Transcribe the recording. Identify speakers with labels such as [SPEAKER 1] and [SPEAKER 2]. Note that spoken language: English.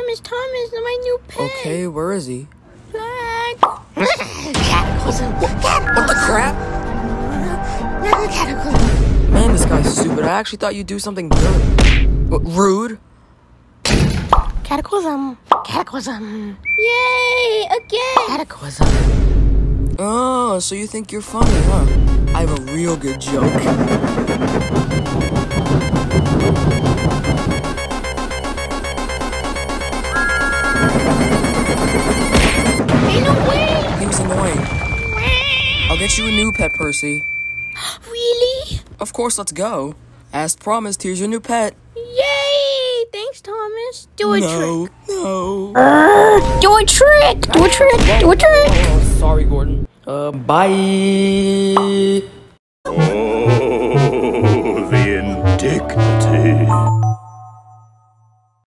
[SPEAKER 1] Thomas, my new pet.
[SPEAKER 2] Okay, where is he?
[SPEAKER 1] Black.
[SPEAKER 2] Cataclysm. What the crap?
[SPEAKER 1] Cataclysm.
[SPEAKER 2] Man, this guy's stupid. I actually thought you'd do something good. What, rude?
[SPEAKER 1] Cataclysm. Cataclysm. Yay! Again! Cataclysm.
[SPEAKER 2] Oh, so you think you're funny, huh? I have a real good joke.
[SPEAKER 1] Hey, no way!
[SPEAKER 2] He was annoying. I'll get you a new pet, Percy.
[SPEAKER 1] Really?
[SPEAKER 2] Of course, let's go. As promised, here's your new pet.
[SPEAKER 1] Yay! Thanks, Thomas. Do a trick.
[SPEAKER 2] No.
[SPEAKER 1] Do a trick! Do a trick! Do a trick!
[SPEAKER 2] Oh, sorry, Gordon. Bye.
[SPEAKER 3] Oh, the indignity.